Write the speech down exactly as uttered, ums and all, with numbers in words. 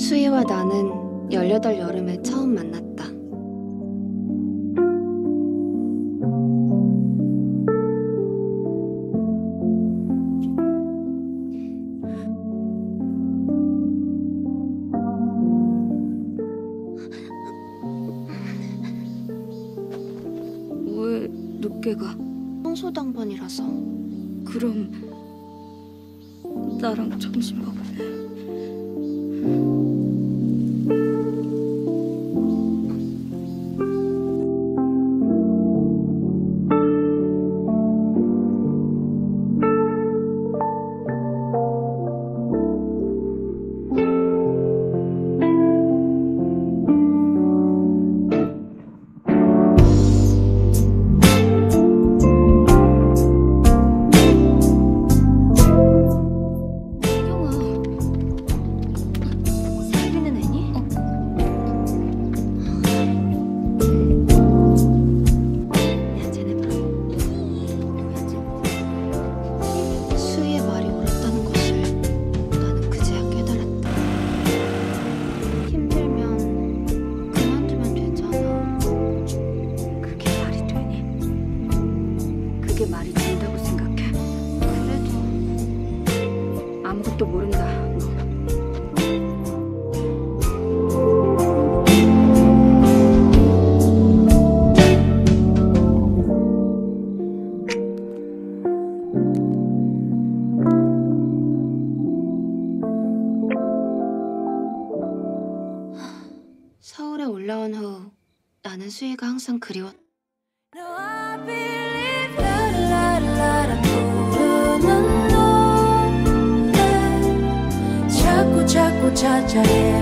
수희와 나는 열여덟 여름에 처음 만났다. 왜 늦게 가? 청소당번이라서. 그럼 나랑 점심 먹을래? 그게 말이 된다고 생각해? 그래도 아무것도 모른다, 너. 서울에 올라온 후 나는 수희가 항상 그리웠다. 자꾸 자꾸 찾아